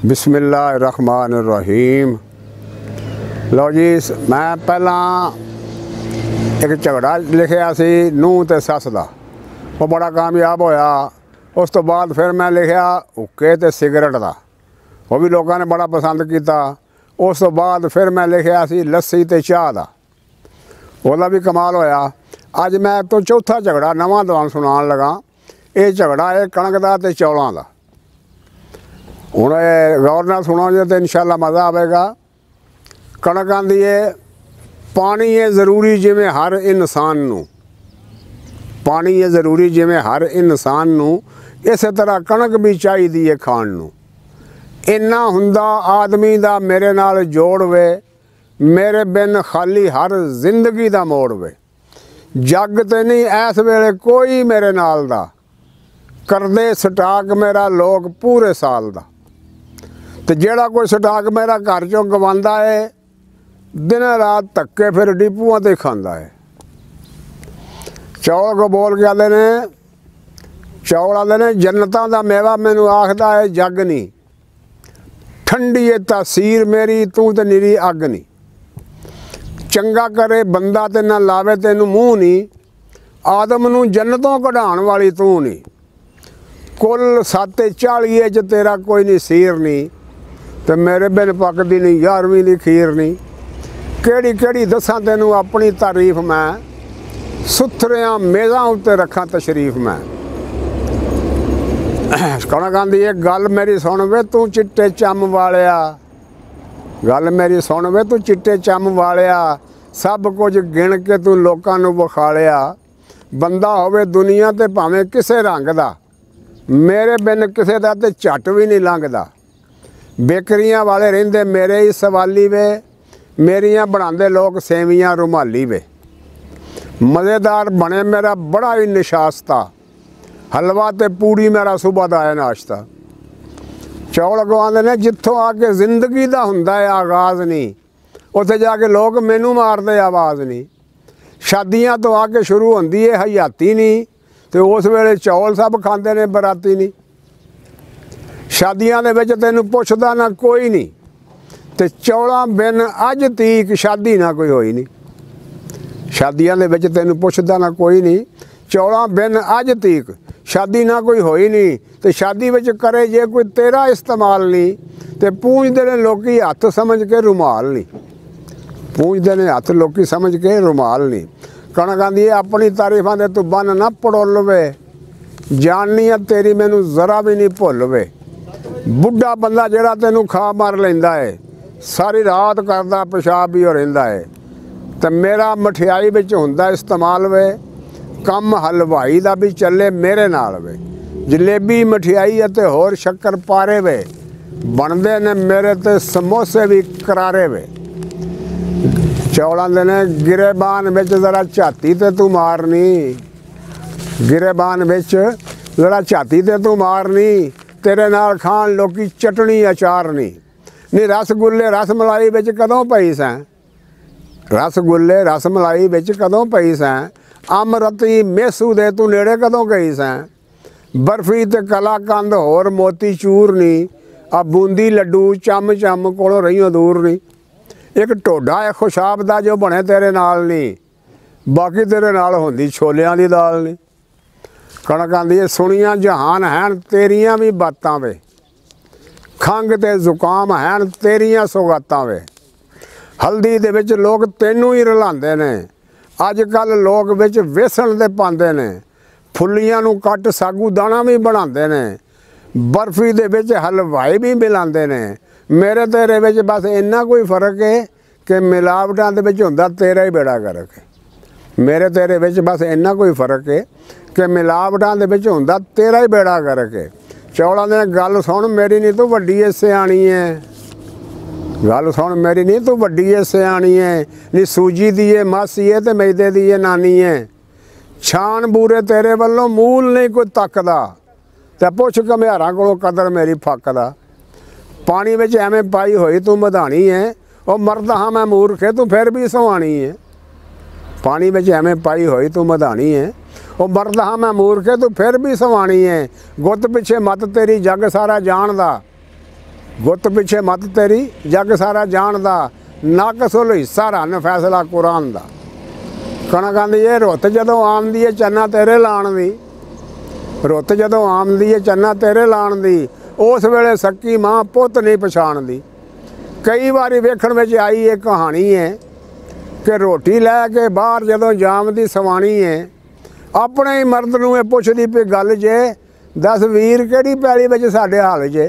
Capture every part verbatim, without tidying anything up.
बिस्मिल्लाहिर्रहमानिर्रहीम। लो जी, मैं पहला एक झगड़ा लिखिया सी नूह ते सस दा, वो बड़ा कामयाब होया। उस तो बाद फिर मैं लिखिया हुक्के ते सिगरट दा, वो भी लोगों ने बड़ा पसंद किया। उस तो बाद फिर मैं लिखिया सी लस्सी ते चाह दा, ਉਹਦਾ भी कमाल होया। अज मैं तो चौथा झगड़ा नवा दवान सुनान लगा। ये झगड़ा है कणक दा ते चौलों दा। हुण गौर नाल सुनोगे तो इंशाअल्लाह मज़ा आएगा। कणक आंदी है पानी है ज़रूरी जिमें हर इंसान नूं, पानी है ज़रूरी जिमें हर इंसान नूं, इस तरह कणक भी चाहिदी है खाण नूं। इन्ना हुंदा आदमी दा मेरे नाल जोड़ वे, मेरे बिन खाली हर जिंदगी दा मोड़ वे। जग ते नहीं इस वेले कोई मेरे नाल दा, करदे स्टाक मेरा लोग पूरे साल दा। ते जेड़ा कोई स्टाक मेरा घर चों गवांदा है, दिन रात धक्के फिर डिपूआं ते खांदा है। चौल को बोल के आते ने, चौल आते ने जन्नतां दा मेवा मैनू आखदा है जग नहीं, ठंडी है तासीर मेरी तू ते निरी अग नहीं। चंगा करे बंदा ते ना लावे तेनू मूँह नहीं, आदम नू जन्नतों कढ़ाण वाली तू नहीं। कुल सत्त चालीए च तेरा कोई नहीं सीर नहीं, ते मेरे बिन पकदी नहीं यारवीं दी खीर नहीं। केड़ी केड़ी दसां तेनू अपनी तारीफ मैं, सुथरियां मेज़ां उत्ते रखां तशरीफ मैं। कणक आंदी है गल मेरी सुन वे तू चिट्टे चम वालिया, गल मेरी सुन वे तू चिट्टे चम वालिया। सब कुछ गिण के तू लोकां नू विखालिया। बंदा होवे दुनिया ते भावें किसे रंग दा, मेरे बिन किसे दा ते झट भी नहीं लंघदा। बेकरियां वाले रहिंदे मेरे ही सवाली वे, मेरियां बनांदे लोग सेवियां रुमाली वे। मज़ेदार बने मेरा बड़ा ही निशास्ता, हलवा ते पूड़ी मेरा सुबह दा है नाश्ता। चौल गवांदे ने जिथों आके जिंदगी दा हुंदा है आगाज़ नहीं, उत्थे जाके लोग मैनू मारदे आवाज़ नहीं। शादियां तो आके शुरू होंदी है हयाती नहीं, ते उस वेले चौल सब खांदे ने बराती नहीं। शादियां दे विच तैनू पुछदा ना कोई नहीं, ते चौलां बिन अज तीक शादी ना कोई होई नहीं। शादियां दे विच तैनू पुछदा ना कोई नहीं, चौलां बिन अज तीक शादी ना कोई होई नहीं। ते शादी विच करे जे कोई तेरा इस्तेमाल नहीं, ते पूंजदे ने लोकी हत्थ समझ के रुमाल नहीं, पूंजदे ने हत्थ लोकी समझ के रुमाल नहीं। कणक आंदी अपनी तारीफां दे तू बन ना पड़ोल वे, जाननी है तेरी मैनू जरा भी नहीं भुल वे। बुढ़ा बंदा जेड़ा तेनू खा मार लैंदा है, सारी रात करदा पेशाब भी हो रहिंदा है। ते मेरा मठियाई विच हुंदा इस्तेमाल वे, कम हलवाई दा भी चले मेरे नाल वे। जलेबी मठियाई अते होर शक्कर पारे वे, बनदे ने मेरे ते समोसे भी करारे वे। चौलां दे ने गिरेबान विच जरा झाती ते तू मारनी, गिरेबान विच जरा झाती ते तू मारनी। तेरे नाल खाण लोकी चटनी अचार नहीं। नी रसगुल्ले रस मलाई विच कदों पई सैं, रसगुल्ले रस मलाई विच कदों पई सैं। अमरती मेसू दे तू नेड़े कदों गई सैं। बर्फी ते कलाकंद होर मोती चूर नहीं, आ बूंदी लड्डू चम चम कोलों रहियों दूर नहीं। एक ढोडा है खुशाब दा जो बने तेरे नाल नहीं, बाकी तेरे नाल होंदी छोलियां दी दाल नहीं। कणक आंदी है सुनियां जहान हैन तेरियां भी बातां वे, खंघ ते जुकाम हैन तेरियां सौगातां वे। हल्दी दे विच लोग तैनू ही रलांदे ने, अजकल लोग विच वेसन दे पांदे ने। फुल्लियां नू कट सागू दाना भी बनांदे ने, बर्फी दे विच हलवाई भी मिलांदे ने। मेरे तेरे विच बस इन्ना कोई फर्क है कि मिलावटां दे विच हुंदा तेरा ही बेड़ा गर्क है। मेरे तेरे विच बस इन्ना कोई फर्क है कि मिलावटां दे विच हुंदा तेरा ही बेड़ा गर्क है। चौलां दे गल सुन मेरी नहीं तू वड्डी है सियाणी है, गल सुन मेरी नहीं तू वड्डी है सियाणी है। नी सूजी दी है मासी है ते मैदे दी है नानी है। छान बूरे तेरे वल्लों मूल नहीं कोई तकदा, ते पुछ घमियारां कोलों कदर मेरी फकदा। पानी विच एवें पाई होई तू मधानी है, ओ मर्द हाँ मैं मूर्ख है तू फिर भी सुहानी है। पानी विच एवें पाई होई तू मधानी है, ओ मर्द हाँ मैं मूर्ख है तू फिर भी सुहानी है। गुत पिछे मत तेरी जग सारा जानदा, गुत पिछे मत तेरी जग सारा जानदा, नक सुल हिस्सा रन फैसला कुरान दा। कणक आंदी है रुत जदों आंदी है चन्ना तेरे लाण दी, रुत जदों आंदी है चन्ना तेरे लाण दी, उस वेले सक्की मां पुत नहीं पछाणदी। कई बारी वेखण विच आई एक कहानी है कि रोटी लैके बाहर जदों जामदी सवाणी है, अपने ही मर्द नूं ये पुछदी पई गल जे दस वीर किहड़ी पैली विच साडे हाल जे।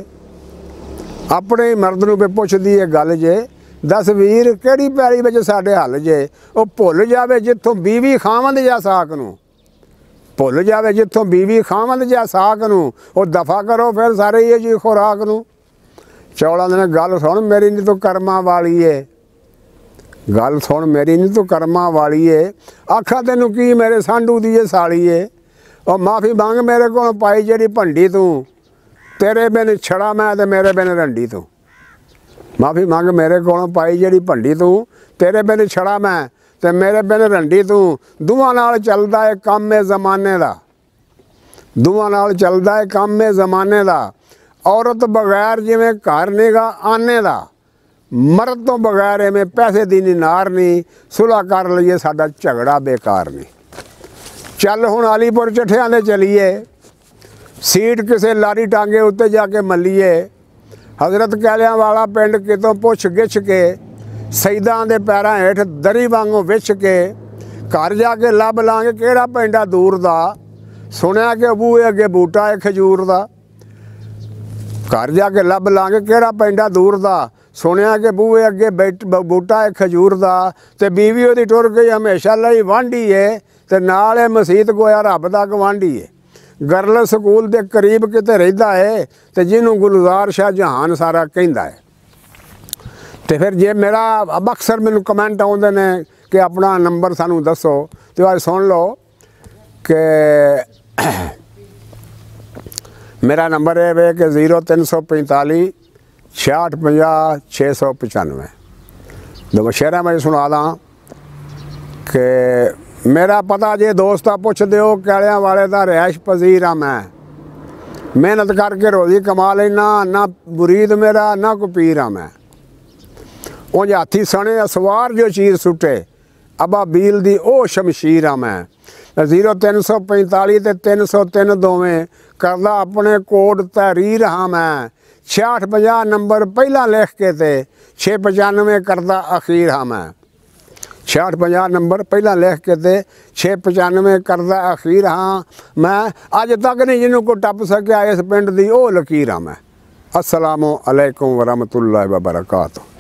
अपने ही मर्द नूं पे पुछदी है गल जे दस वीर किहड़ी पैली विच साडे हल जे। वो भुल जावे जिथों बीवी खावंद जा साक नूं, भुल जावे जिथों बीवी खावंद जा साक नूं, वो दफा करो फिर सारे ये जी खुराक नूं। चौलां ने गल सुण मेरी नहीं तू कर्मां वाली है, गल सुण मेरी नहीं तू कर्मां वाली है, आखा तैनूं की मेरे सांडू दी ये साली है। और माफ़ी मंग मेरे को पाई जेड़ी भंडी तू, तेरे बिन छड़ा मैं ते मेरे बिन रंडी तू। माफ़ी मंग मेरे को पाई जेड़ी भंडी तू, तेरे बिन छड़ा मैं ते मेरे बिन रंडी तू। दुआं नाल चलदा है काम है जमाने दा, दुआं नाल चलदा है काम है जमाने दा। औरत बगैर जिवें घर निगा आने दा, मर्द तो बगैर एवें पैसे दी नी नार नहीं। सुलह कर लईए साडा झगड़ा बेकार नहीं। चल हुण आलीपुर चठियां दे चलीए, सीट किसी लारी टांगे उत्ते जाके मलीए। हजरत कैलियां वाला पिंड कितों पुछ गिछ के, सईदां दे पैरां हेठ दरी वांगों विछ के, घर जाके लभ लांगे किहड़ा पिंडा दूर दा। सुनिया कि बूहे अगे बूटा है खजूर दा, घर जाके लभ लांगे किहड़ा पिंडा दूर दा। सुनिया कि बूहे अगे बैठ बूटा है खजूर दा। ते बीवी उहदी टुर गई हमेशा लई वांढी है, ते नाल है मसीत गोया रब दा गवांढी है। गर्ल स्कूल के करीब किते रहिंदा है, ते जिन्हों गुलजार शाह जहान सारा कहिंदा है। तो फिर जे मेरा अब अक्सर मैनू कमेंट आउंदे ने कि अपना नंबर सानू दसो, तो आज सुन लो कि मेरा नंबर है वे कि जीरो तीन सौ पैंताली छियाठ पंजाह छे सौ पचानवे। दो शेरा में सुना दा कि मेरा पता जे दोस्ता पुछ दिओ, कैलियां वाले दा रिहाइश पजीर हाँ मैं, मेहनत करके रोजी कमा लेना, ना मुरीद मेरा ना को पीर हाँ मैं। उंज हाथी सने असवार जो चीर सुटे, अबा बील दी ओ शमशीर हाँ मैं। जीरो तीन सौ पैंताली ते तीन सौ तीन दोवें करदा अपने कोड तहरीर हाँ मैं। छियाठ पंजाह नंबर पहला लिख के ते छे पचानवे करदा अखीर हाँ मैं। छियाठ पंजाह नंबर पहला लिख के ते छे पचानवे करदा अखीर हाँ मैं। अज तक नहीं जिन्हों को टप सकिया इस पिंड दी ओ लकीर हाँ मैं। अस्सलामु अलैकुम वरहमतुल्लाहि वबरकातुहू।